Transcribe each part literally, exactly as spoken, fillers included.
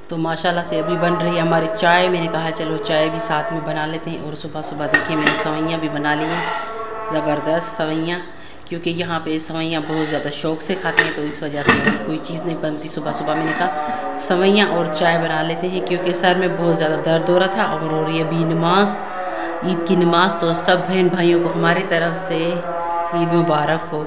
तो माशाल्लाह से अभी बन रही है हमारी चाय। मैंने कहा चलो चाय भी साथ में बना लेते हैं। और सुबह सुबह देखिए मैंने सवैयाँ भी बना ली हैं, ज़बरदस्त सवैयाँ, क्योंकि यहाँ पे सवैयाँ बहुत ज़्यादा शौक़ से खाते हैं, तो इस वजह से कोई चीज़ नहीं बनती। सुबह सुबह मैंने कहा सवैयाँ और चाय बना लेते हैं, क्योंकि सर में बहुत ज़्यादा दर्द हो रहा था। और हो रही है अभी नमाज, ईद की नमाज़। तो सब बहन भाइयों को हमारी तरफ से ईद मुबारक हो।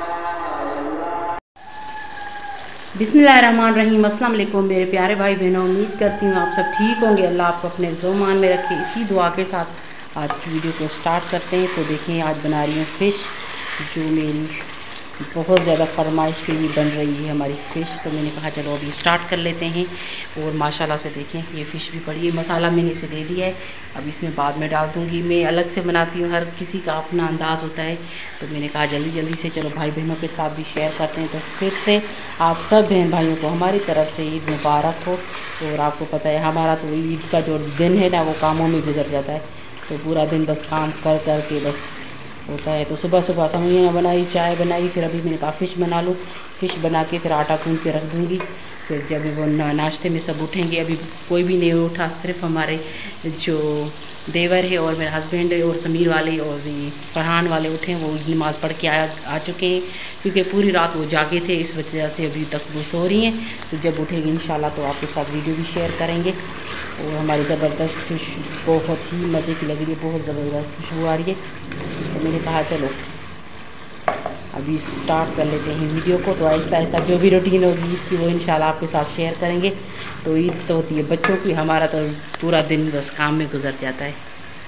बिस्मिल्लाहिर्रहमानिर्रहीम, अस्सलाम वालेकुम मेरे प्यारे भाई बहनों। उम्मीद करती हूँ आप सब ठीक होंगे। अल्लाह आपको अपने ज़ुबान में रखे। इसी दुआ के साथ आज की वीडियो को स्टार्ट करते हैं। तो देखें आज बना रही हूँ फ़िश, जो मेरी बहुत ज़्यादा फरमाइश पे भी बन रही है हमारी फ़िश। तो मैंने कहा चलो अभी स्टार्ट कर लेते हैं। और माशाल्लाह से देखें ये फ़िश भी पड़ी है। मसाला मैंने इसे दे दिया है, अब इसमें बाद में डाल दूँगी। मैं अलग से बनाती हूँ, हर किसी का अपना अंदाज़ होता है। तो मैंने कहा जल्दी जल्दी से चलो भाई बहनों के साथ भी शेयर करते हैं। तो फिर से आप सब बहन भाइयों को हमारी तरफ से ईद मुबारक हो। और आपको पता है हमारा तो ईद का जो दिन है ना वो कामों में गुजर जाता है। तो पूरा दिन बस काम कर कर के बस होता है। तो सुबह सुबह सवैयाँ बनाई, चाय बनाई, फिर अभी मैंने कहा फ़िश बना लूँ। फ़िश बना के फिर आटा गूँध के रख दूँगी। फिर जब वो नाश्ते में सब उठेंगे, अभी कोई भी नहीं उठा, सिर्फ हमारे जो देवर है और मेरे हस्बैंड है और समीर वाले और फरहान वाले उठे, वो नमाज़ पढ़ के आ आ चुके हैं, क्योंकि पूरी रात वो जागे थे, इस वजह से अभी तक वो सो रही हैं। तो जब उठेंगे इंशाल्लाह तो आपके साथ वीडियो भी शेयर करेंगे। और हमारी ज़बरदस्त खुश बहुत ही मज़े की लग रही है, बहुत ज़बरदस्त खुशबू आ रही है। तो मैंने कहा चलो अभी स्टार्ट कर लेते हैं वीडियो को। तो आहिस्ता आहिस्ता जो भी रूटीन होगी ईद की वो इंशाल्लाह आपके साथ शेयर करेंगे। तो ईद तो होती है बच्चों की, हमारा तो पूरा दिन बस काम में गुजर जाता है।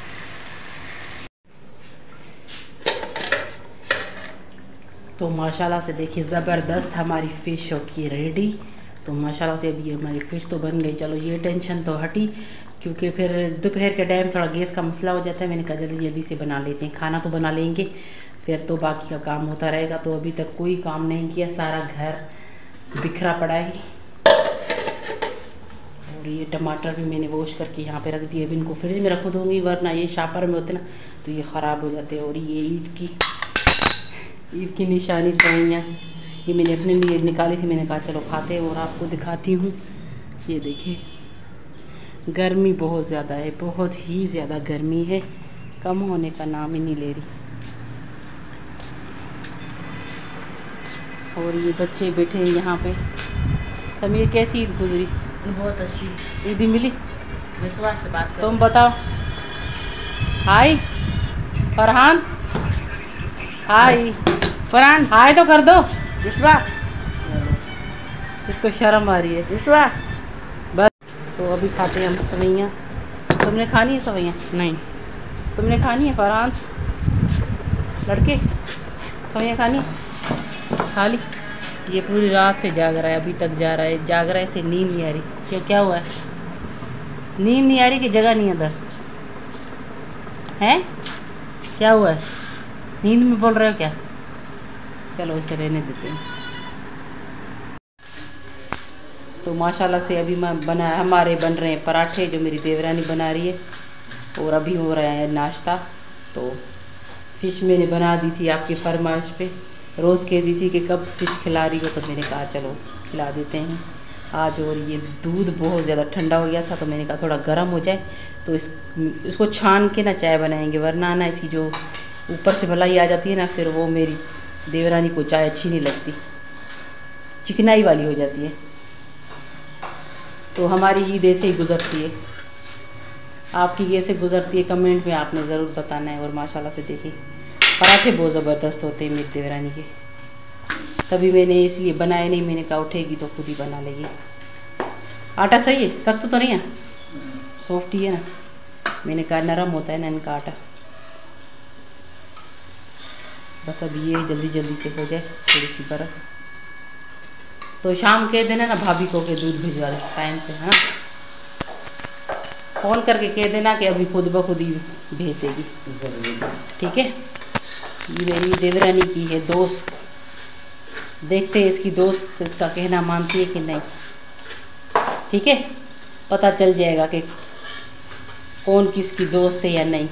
तो माशाल्लाह से देखिए ज़बरदस्त हमारी फ़िश होगी रेडी। तो माशाल्लाह से अभी हमारी फ़िश तो बन गई। चलो ये टेंशन तो हटी, क्योंकि फिर दोपहर के टाइम थोड़ा गैस का मसला हो जाता है। मैंने कहा जल्दी जल्दी से बना लेते हैं, खाना तो बना लेंगे, फिर तो बाकी का काम होता रहेगा। तो अभी तक कोई काम नहीं किया, सारा घर बिखरा पड़ा है। और ये टमाटर भी मैंने वॉश करके यहाँ पे रख दिए। अभी इनको फ्रिज में रख दूँगी, वरना ये शापर में होते ना तो ये ख़राब हो जाते हैं। और ये ईद की ईद की निशानी सवैयाँ ये मैंने अपने लिए निकाली थी। मैंने कहा चलो खाते हैं और आपको दिखाती हूँ। ये देखिए गर्मी बहुत ज़्यादा है, बहुत ही ज़्यादा गर्मी है, कम होने का नाम ही नहीं ले रही। और ये बच्चे बैठे हैं यहाँ पे। समीर कैसी ईद गुजरी? बहुत अच्छी ईद मिली? विश्वास से बात तुम बताओ। हाय फरहान, हाय फरहान, हाय तो कर दो। विश्वा, इसको शर्म आ रही है। विश्वा। बस तो अभी खाते हैं हम सवैयाँ। तुमने खानी है सवैयाँ? नहीं, तुमने खानी है फरहान? लड़के सवैयाँ खानी खा ली। ये पूरी रात से जाग रहा है, अभी तक जा रहा है, जाग रहा है, इसे नींद नहीं आ रही। क्यों, क्या हुआ है? नींद नहीं आ रही कि जगह नहीं अंदर है? क्या हुआ है? नींद में बोल रहे हो क्या? चलो इसे रहने देते हैं। तो माशाल्लाह से अभी मैं बना हमारे बन रहे हैं पराठे, जो मेरी देवरानी बना रही है। और अभी हो रहा है नाश्ता। तो फ़िश मैंने बना दी थी आपकी फरमाइश पे, रोज़ कह दी थी कि कब फ़िश खिला रही हो, तो मैंने कहा चलो खिला देते हैं आज। और ये दूध बहुत ज़्यादा ठंडा हो गया था, तो मैंने कहा थोड़ा गर्म हो जाए तो इस इसको छान के ना चाय बनाएंगे, वरना ना इसकी जो ऊपर से मलाई आ जाती है ना, फिर वो मेरी देवरानी को चाय अच्छी नहीं लगती, चिकनाई वाली हो जाती है। तो हमारी ईद ऐसे ही गुज़रती है। आपकी कैसे गुज़रती है कमेंट में आपने ज़रूर बताना है। और माशाल्लाह से देखिए पराठे बहुत ज़बरदस्त होते हैं मेरी देवरानी के, तभी मैंने इसलिए बनाए नहीं। मैंने कहा उठेगी तो खुद ही बना लेगी। आटा सही है, सख्त तो नहीं है, सॉफ्ट ही है ना। मैंने कहा नरम होता है ना इनका आटा। बस अब ये जल्दी जल्दी से हो जाए, थोड़ी सी बर्फ़। तो शाम कह देना ना भाभी को कि दूध भिजवा दे टाइम से, है ना। फ़ोन करके कह देना कि अभी खुद ब खुद ही भेज देगी, ठीक है। ये मेरी देवरानी की है दोस्त, देखते हैं इसकी दोस्त इसका कहना मानती है कि नहीं, ठीक है। पता चल जाएगा कि कौन किसकी दोस्त है या नहीं।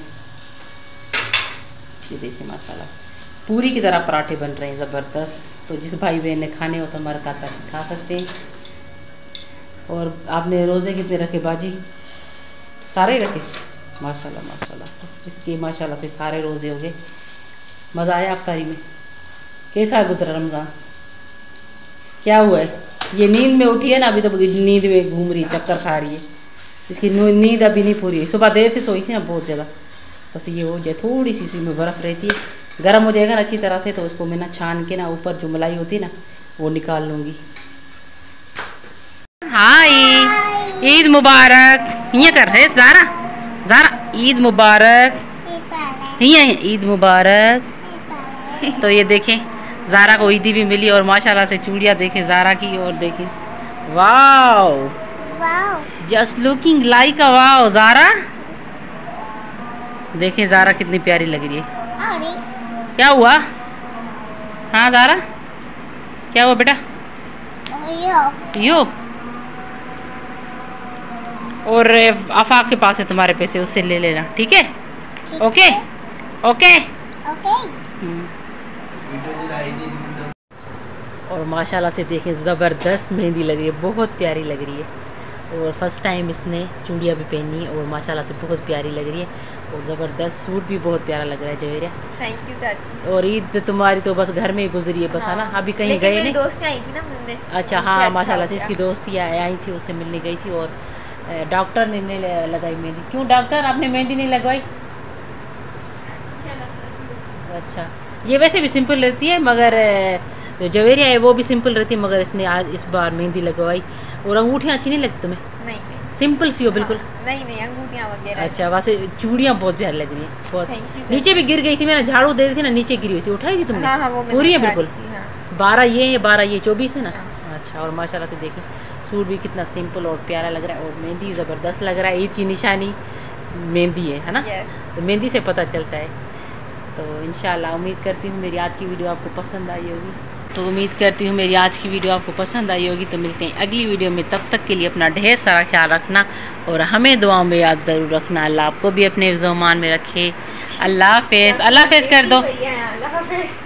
ये देखिए माशाल्लाह पूरी की तरह पराठे बन रहे हैं ज़बरदस्त। तो जिस भाई बहन ने खाने हो तो हमारे साथ खा सकते हैं। और आपने रोज़े कितने रखे बाजी? सारे रखे? माशाल्लाह माशाल्लाह से इसके माशाल्लाह से सारे रोज़े हो गए। मज़ा आया अफ्तारी में? कैसा गुजरा रमज़ान? क्या हुआ है? ये नींद में उठी है ना, अभी तो नींद में घूम रही है, चक्कर खा रही है। इसकी नींद अभी नहीं पूरी है। सुबह देर से सोई थी ना बहुत ज़्यादा, बस ये हो जाए थोड़ी सी इसमें बर्फ़ रहती है, गर्म हो जाएगा ना अच्छी तरह से तो उसको मैं ना छान के ना ऊपर जो मलाई होती है ना वो निकाल लूँगी। हाय, ईद मुबारक। ये कर रहे ज़ारा, ज़ारा ईद मुबारक। ये ईद मुबारक। तो ये देखें ज़ारा को ईदी भी मिली और माशाल्लाह से चूड़ियाँ देखें ज़ारा की, और देखें wow just looking like a wow Zara. देखें ज़ारा कितनी प्यारी लग रही है। क्या हुआ? हाँ ज़ारा क्या हुआ बेटा? यो और आफाक के पास है तुम्हारे पैसे, उससे ले लेना, ठीक है? ओके ओके और माशाल्लाह से देखें ज़बरदस्त मेहंदी लग रही है, बहुत प्यारी लग रही है। और फर्स्ट टाइम इसने चूड़ियाँ भी पहनी है और माशाल्लाह से बहुत प्यारी लग रही है। और ज़बरदस्त सूट भी बहुत प्यारा लग रहा है जवेरिया। थैंक यू चाची। और ईद तुम्हारी तो बस घर में ही गुजरी है बस, है ना? अभी कहीं गए नहीं? दोस्तें आई थी ना मिलने। अच्छा हाँ माशाल्लाह से इसकी दोस्ती आई थी, उससे मिलने गई थी। और डॉक्टर ने नहीं लगाई मेहंदी। क्यों डॉक्टर आपने मेहंदी नहीं लगवाई? अच्छा ये वैसे भी सिंपल रहती है, मगर जो जवेरिया है वो भी सिंपल रहती है, मगर इसने आज इस बार मेहंदी लगवाई। और अंगूठियाँ अच्छी नहीं लगती तुम्हें? नहीं नहीं सिंपल सी हो बिल्कुल। हाँ, नहीं नहीं अंगूठियाँ वगैरह। अच्छा वैसे चूड़ियाँ बहुत प्यारी लग रही है, बहुत। नीचे भी गिर गई थी, मैंने झाड़ू दे रही थी ना, नीचे गिरी हुई थी, उठाई थी तुमने? हाँ, हाँ, वो पूरी है बिल्कुल? हाँ। बारह ये है, बारह ये चौबीस है ना? हाँ। अच्छा और माशाल्लाह से देखें सूट भी कितना सिंपल और प्यारा लग रहा है, और मेहंदी ज़बरदस्त लग रहा है। ईद की निशानी मेहंदी है, है ना? तो मेहंदी से पता चलता है। तो इंशाल्लाह उम्मीद करती हूँ मेरी आज की वीडियो आपको पसंद आई होगी। तो उम्मीद करती हूँ मेरी आज की वीडियो आपको पसंद आई होगी। तो मिलते हैं अगली वीडियो में, तब तक के लिए अपना ढेर सारा ख्याल रखना और हमें दुआओं में याद ज़रूर रखना। अल्लाह आपको भी अपने ज़मान में रखे। अल्लाह हाफ़िज़। अल्लाह हाफ़िज़ कर दो। अल्लाह हाफ़िज़।